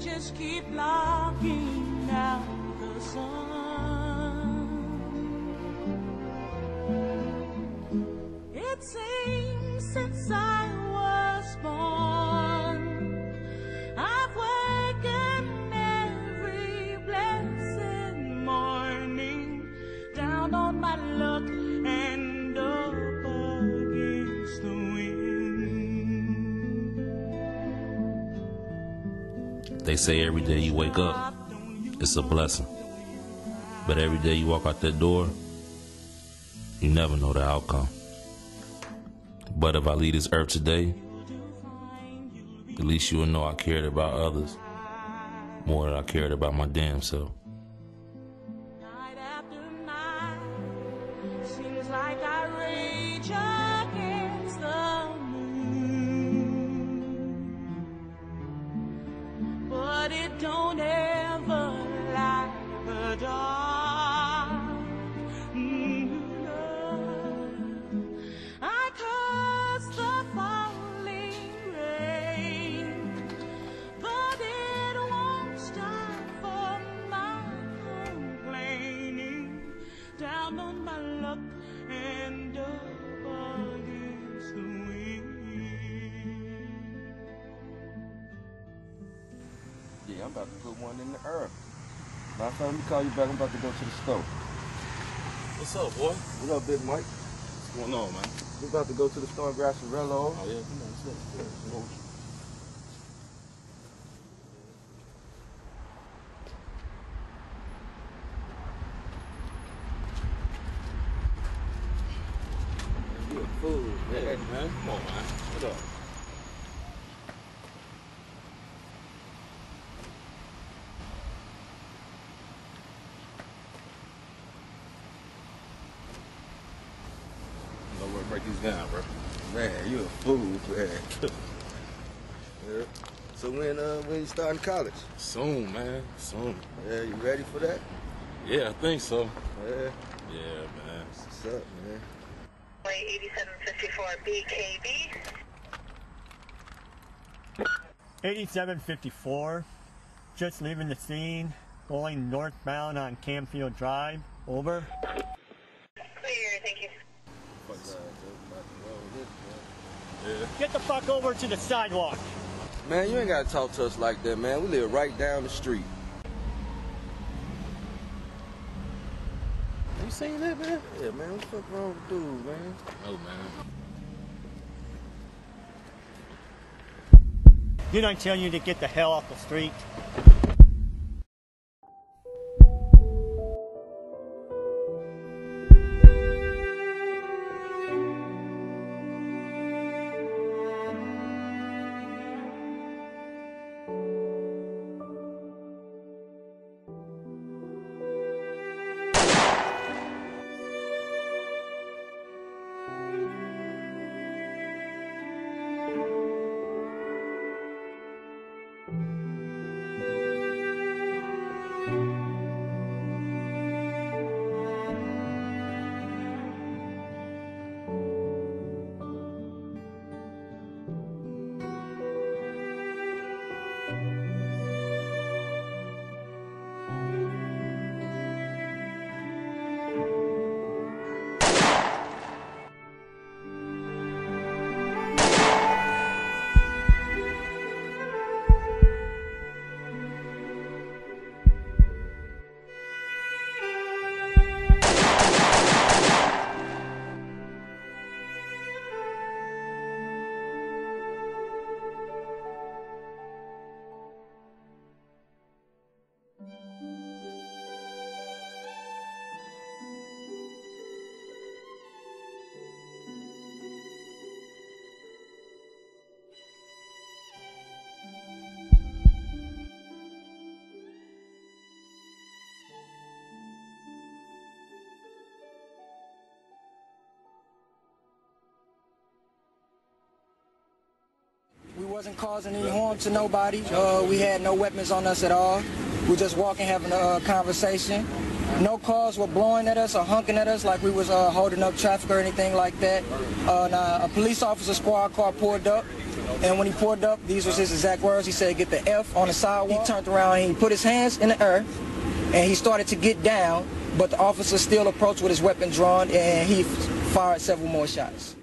just keep blocking out the sun. It seems since I was born, I've wakened every blessed morning, down on my luck and up against the wind. They say every day you wake up, it's a blessing. But every day you walk out that door, you never know the outcome. But if I leave this earth today, at least you will know I cared about others more than I cared about my damn self. Night after night, seems like I rage against the moon, but it don't ever light the dark. I curse the falling rain, but it won't stop for my complaining, down on my luck and up against the wind. Yeah, I'm about to put one in the earth. Last time, let me call you back. I'm about to go to the store. What's up, boy? What up, Big Mike? What's going on, man? We about to go to the store and grab some Rello. Oh, yeah, come on, let's go. You a fool, Hey, man. man, come on, man. What up? Know where to break these down, bro. Man, you a fool, man. Yeah. So when you starting college? Soon, man, soon. Yeah, you ready for that? Yeah, I think so. Yeah. Yeah, man. What's up, man? 8754 BKB. 8754, just leaving the scene, going northbound on Camfield Drive. Over. Clear, thank you. Yeah. Get the fuck over to the sidewalk. Man, you ain't gotta talk to us like that, man. We live right down the street. You seen that, man? Yeah, man. What the fuck wrong with dude, man? Oh, man. Didn't I tell you to get the hell off the street? We wasn't causing any harm to nobody. We had no weapons on us at all. We just walking, having a conversation. No cars were blowing at us or honking at us like we was holding up traffic or anything like that. Now, a police officer squad car pulled up, and when he pulled up, these was his exact words. He said, "Get the F on the sidewalk." He turned around and he put his hands in the earth, and he started to get down, but the officer still approached with his weapon drawn, and he fired several more shots.